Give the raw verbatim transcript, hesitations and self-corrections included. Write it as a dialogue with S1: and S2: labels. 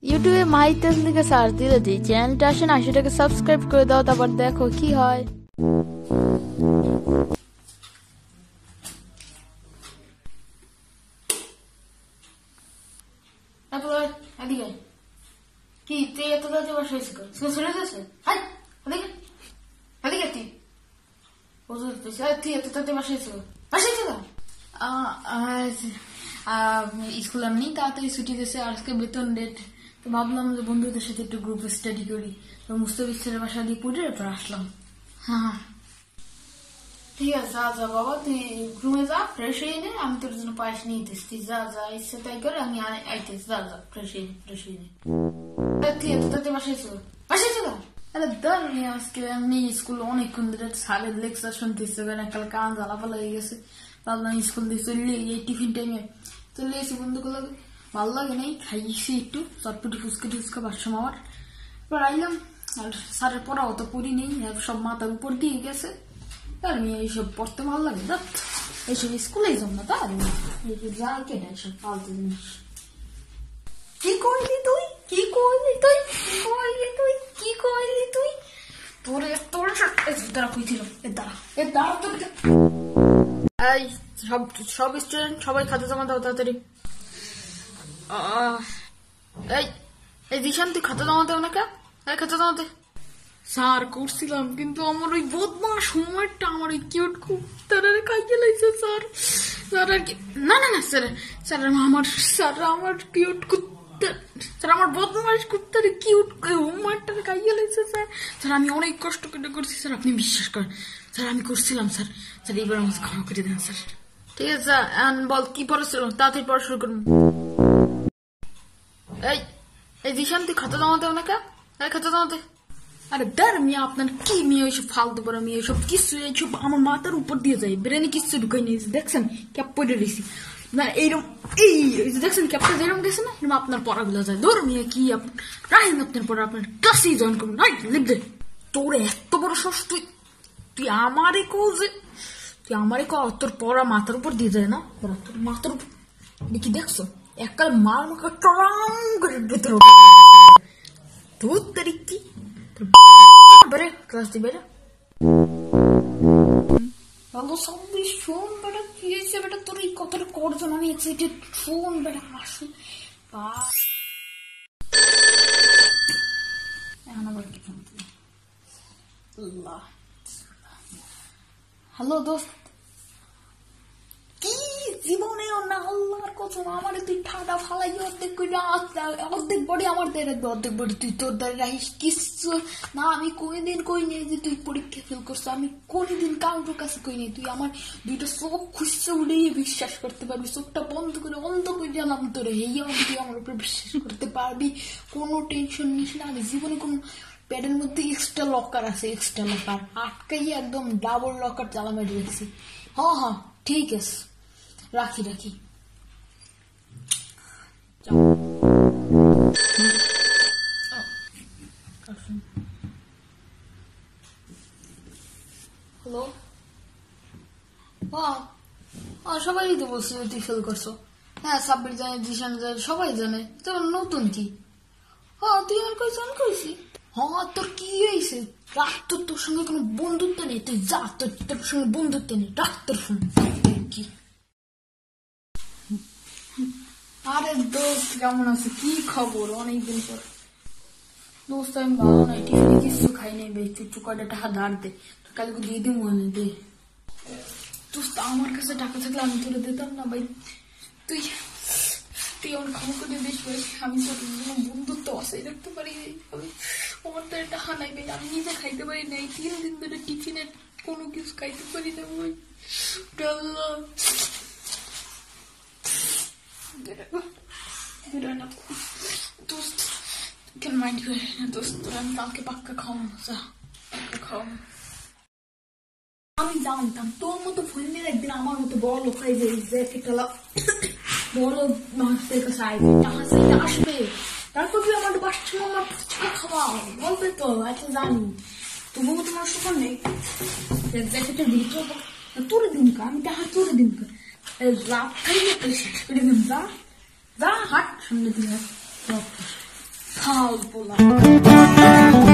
S1: ইউটিউবে মাহিতেজ লিখে সার্চ দিলে যে চ্যানেলটা আসে না সেটাকে সাবস্ক্রাইব করে দাও, তারপর দেখো কি হয়। কি তুই এত তাড়াতাড়ি বাসা হয়েছে স্কুল চলে যাচ্ছে? হাই ওদিকে ওদিকে তুই ওজোর তুই এত তাড়াতাড়ি বাসা হয়েছে বাসা হয়েছে স্কুল এমনি তাড়াতাড়ি ছুটি দিয়েছে, আজকে বেতন ডেট, তো ভাবলাম যে বন্ধুদের সাথে একটু গ্রুপ স্টাডি করি, তো মুস্তাফিজ স্যারের বাসা দিয়ে পড়ে এরপর আসলাম। হ্যাঁ ঠিক আছে, যা যা বাবা তুই রুমে যা, ফ্রেশ হয়ে নে, আমি তোর জন্য পায়েস নিয়ে দিস, তুই যা যা ইচ্ছে তাই করে, আমি আইতেছি, যা যা ফ্রেশ হয়ে নে ফ্রেশ হয়ে নে। তুই এত তাড়াতাড়ি বাসাইছো বাসাইছো না? আরে ধর নিয়ে আজকে এমনি স্কুল অনেকক্ষণ ধরে স্যারের লেকচার শুনতেছে, কাল কান জ্বালাপালা হয়ে গেছে, ভাবলাম স্কুল দিয়ে চললে এই টিফিন টাইমে চলে এসে বন্ধু গুলো ভালো লাগে নাই, খাইছি একটু চটপটি ফুচকা টুচকা বাসম আমার, এবার আইলাম আর স্যারের পড়াও তো পড়ি নেই, সব মাথার উপর দিয়ে গেছে, আর আমি এইসব পড়তে ভালো লাগে না, এইসব স্কুলে যাম না, তার যা কেনা এইসব ফালতু জিনিস। কি করলি তুই কি করলি তুই কি করলি তুই কি করলি তুই তোর তোর দ্বারা কইছিল এর দ্বারা এর দ্বারা তোর এই সব সব স্টুডেন্ট সবাই খাতা জমা দাও তাড়াতাড়ি। এই এই দিশান তুই খাতা জমা দাও না কে? এই খাতা জমা দে। স্যার করছিলাম কিন্তু আমার ওই বদমাস সময়টা আমার ওই কিউট খুব তারা খাইয়ে লাগছে স্যার। স্যার আর কি না না না স্যার স্যার আমার স্যার আমার কিউট স্যার আমার বদমাস কুত্তারে কিউট হোমওয়ার্কটা খাইয়ে লাগছে স্যার। স্যার আমি অনেক কষ্ট করে করছি স্যার, আপনি বিশ্বাস করেন স্যার আমি করছিলাম স্যার। স্যার এইবার আমাকে ক্ষমা করে দেন স্যার। ঠিক আছে স্যার বল কি পড়াছিল, তাড়াতাড়ি পড়া শুরু করুন। এই এই দিশান তুই খাতা জমাতে না কে? এই খাতা জমাতে। আরে দাঁড় মিয়া আপনার কি মিয়া এইসব ফালতু পড়া মিয়া এইসব কিছু এইসব আমার মাথার উপর দিয়ে যায়, ব্রেনে কিছু ঢুকাই নিয়েছে, দেখছেন ক্যাপ পরে রয়েছি না এইরকম, এই দেখছেন ক্যাপটা যেরকম গেছে না এরকম আপনার পড়াগুলো যায়। ধর মিয়া কি রাখেন আপনার পড়া, আপনার ক্লাসেই জয়েন করুন। লিখবে তোর এত বড় সাহস, তুই তুই আমারে কো যে তুই আমারে কো তোর পড়া মাথার উপর দিয়ে যায় না, তোর মাথার উপর দেখি দেখছো এককাল মার মুখে টরাম করে ভেতরে তোর তারিখ কি বেড়ে ক্লাস দিয়ে বেড়ে ভালো সবই শোন বেটা, কি হয়েছে বেটা তোর এই কথাটা করছো আমি এক্সাইটেড, শোন বেটা আসুন এখন আবার কি হ্যালো দোস্ত, কি জীবনেও না আল্লাহর কসম আমার তুই ঠাডা ফালাই অর্ধেক কইলে অর্ধেক বডি আমার দেড় অর্ধেক বডি তুই তোর দ্বারা রাখিস কিছু না। আমি কোনদিন কই নেই যে তুই পরীক্ষা ফেল করছো, আমি কোনদিন কাউর কাছে কই নেই, তুই আমার দুইটা চোখ খুঁজছে উড়িয়ে বিশ্বাস করতে পারবি, চোখটা বন্ধ করে অন্ধ করে জানাম তোরে হেয়া তুই আমার উপরে বিশ্বাস করতে পারবি, কোনো টেনশন নিস না। আমি জীবনে কোনো প্যাডের মধ্যে এক্সট্রা লকার আছে, এক্সট্রা লকার আটকাই একদম ডাবল লকার জ্বালা মেরে রেখেছি। হ্যাঁ হ্যাঁ ঠিক আছে রাখি রাখি। হ্যালো হ্যাঁ সবাই তো বলছে তুই ফেল করছো। হ্যাঁ সাব্বির জানে জিশান জানে সবাই জানে, তোর নতুন কি? হ্যাঁ তুই আমার কইছ আমি কইছি। হ্যাঁ তোর কি হয়েছে রাখ, তোর তোর সঙ্গে কোনো বন্ধুত্ব নেই, তুই যা তোর তোর সঙ্গে বন্ধুত্ব নেই, রাখ তোর ফোন। কি আরে দোস্ত কেমন আছে, কি খবর অনেকদিন পর? দোস্ত আমি ভালো নাই, টিফিনে কিছু খাই নাই ভাই, তুই কয়টা টাকা ধার দে, তোর কালকে দিয়ে দিব মনে দে। দোস্ত আমার কাছে টাকা থাকলে আমি তোরে দিতাম না ভাই, তুই তুই আমার ক্ষমা করে দিস ভাই, আমি তোর বন্ধুত্ব আশাই রাখতে পারি, আমি আমার তো টাকা নাই ভাই, আমি নিজে খাইতে পারি নাই, তিন দিন ধরে টিফিনে কোনো কিছু খাইতে পারি না ভাই। দোস্ত কেন মাইন্ড করে না দোস্ত, আমি কালকে পাক্কা খাওয়ানো, যা পাক্কা খাওয়ানো। আমি জানতাম তোর মতো ফোনের একদিন আমার মতো বড় লোক হয়ে যায়, বড় মানুষদের কাছে আসবে, টাকা চাইতে আসবে, তারপর তুই আমার বাসা আমার ফুচকা খাওয়া বলবে তো, এখন জানি তবুও তোমার সুখর নেই, জ্যাকেটের ভিতর তোরে দিন কা আমি টাকা তোরে দিন কা রাত খাইলে শেষ করে দিন, যা যা হাট সামনে দিন। ফাউল পোলা।